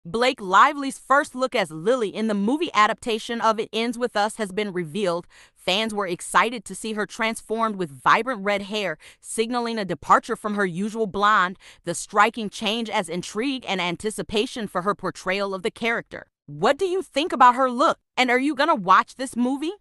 Blake Lively's first look as Lily in the movie adaptation of It Ends With Us has been revealed. Fans were excited to see her transformed with vibrant red hair, signaling a departure from her usual blonde. The striking change as intrigue and anticipation for her portrayal of the character. What do you think about her look? And are you gonna watch this movie?